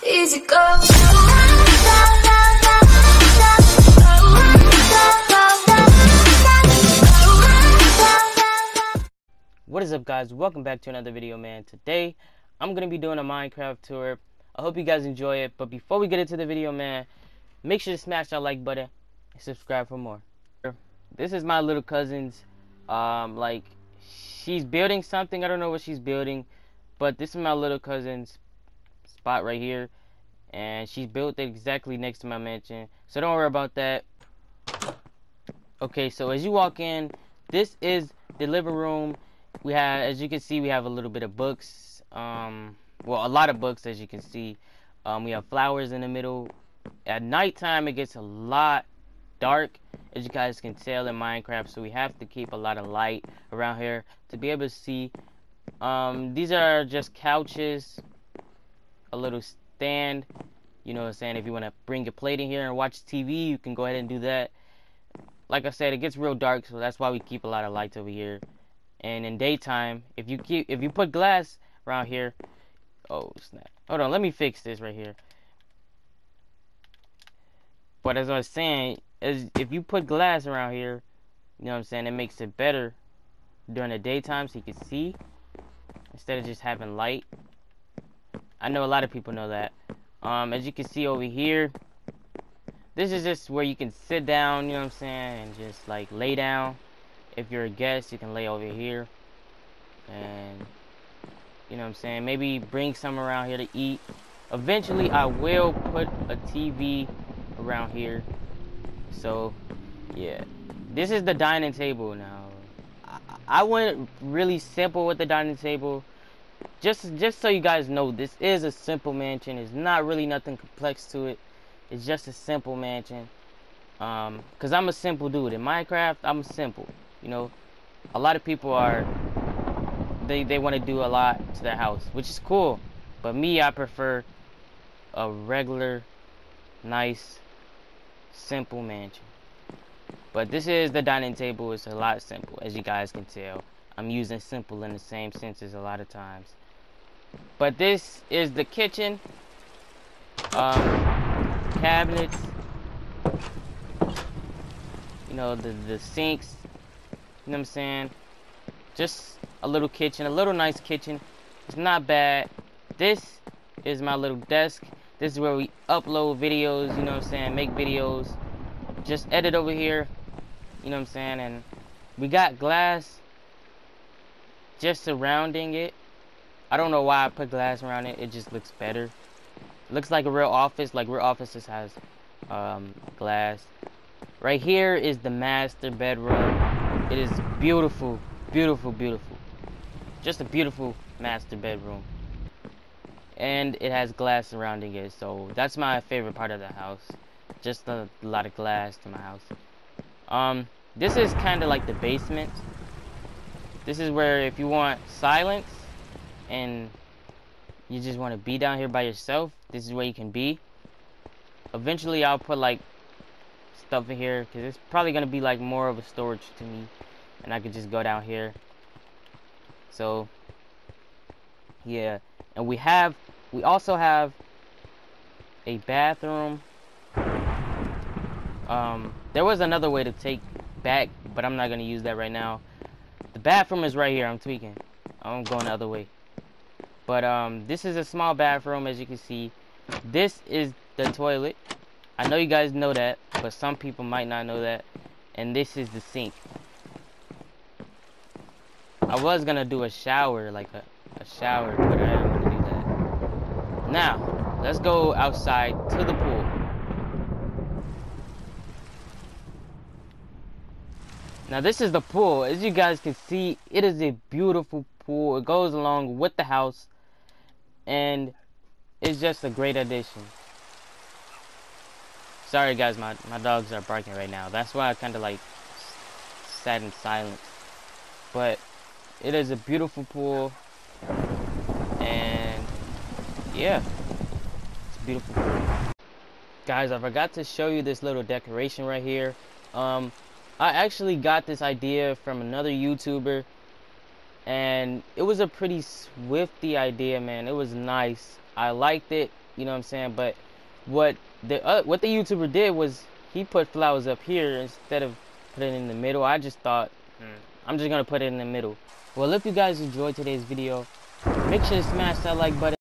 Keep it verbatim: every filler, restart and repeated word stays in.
easy go. What is up, guys? Welcome back to another video, man. Today I'm gonna be doing a Minecraft tour. I hope you guys enjoy it, but before we get into the video, man, make sure to smash that like button and subscribe for more. This is my little cousin's um like she's building something. I don't know what she's building, but this is my little cousin's spot right here, and she's built it exactly next to my mansion, so don't worry about that. Okay, so as you walk in, this is the living room. We have, as you can see, we have a little bit of books, um well, a lot of books, as you can see. Um we have flowers in the middle. At nighttime it gets a lot dark, as you guys can tell, in Minecraft, so we have to keep a lot of light around here to be able to see. Um these are just couches, a little stand, you know what I'm saying. If you want to bring your plate in here and watch T V, you can go ahead and do that. Like I said, it gets real dark, so that's why we keep a lot of lights over here. And in daytime, if you keep if you put glass around here, oh snap, hold on, let me fix this right here. But as I was saying, is if you put glass around here, you know what I'm saying, it makes it better during the daytime, so you can see instead of just having light. I know a lot of people know that. Um, as you can see over here, this is just where you can sit down, you know what I'm saying, and just like lay down. If you're a guest, you can lay over here, and you know what I'm saying, maybe bring some around here to eat. Eventually I will put a T V around here. So yeah, this is the dining table. Now I, I went really simple with the dining table, just just so you guys know, this is a simple mansion. It's not really nothing complex to it. It's just a simple mansion. Um, cause I'm a simple dude. In Minecraft, I'm simple. You know, a lot of people are, they, they want to do a lot to their house, which is cool. But me, I prefer a regular, nice, simple mansion. But this is the dining table. It's a lot simple, as you guys can tell. I'm using simple in the same senses a lot of times. But this is the kitchen. Um, cabinets. You know, the, the sinks. You know what I'm saying? Just a little kitchen, a little nice kitchen. It's not bad. This is my little desk. This is where we upload videos, you know what I'm saying, make videos. Just edit over here, you know what I'm saying. And we got glass just surrounding it. I don't know why I put glass around it. It just looks better. It looks like a real office, like real offices has um, glass. Right here is the master bedroom. It is beautiful, beautiful, beautiful. Just a beautiful master bedroom. And it has glass surrounding it, so that's my favorite part of the house. Just a lot of glass to my house. Um, this is kind of like the basement. This is where, if you want silence and you just want to be down here by yourself, this is where you can be. Eventually I'll put like stuff in here, because it's probably going to be like more of a storage to me, and I could just go down here. So yeah, and we have we also have a bathroom. Um there was another way to take back, but I'm not going to use that right now. The bathroom is right here. I'm tweaking, I'm going the other way. But um this is a small bathroom, as you can see. This is the toilet. I know you guys know that, but some people might not know that. And this is the sink. I was gonna do a shower, like a, a shower, but I didn't want to do that. Now, let's go outside to the pool. Now this is the pool. As you guys can see, it is a beautiful pool. It goes along with the house, and it's just a great addition. Sorry guys, my, my dogs are barking right now. That's why I kind of like sat in silence. But it is a beautiful pool. And yeah, it's a beautiful pool. Guys, I forgot to show you this little decoration right here. Um, I actually got this idea from another YouTuber. And it was a pretty swifty idea, man. It was nice. I liked it. You know what I'm saying? But what the uh, what the YouTuber did was he put flowers up here instead of putting it in the middle. I just thought, hmm, I'm just gonna put it in the middle. Well, if you guys enjoyed today's video, make sure to smash that like button.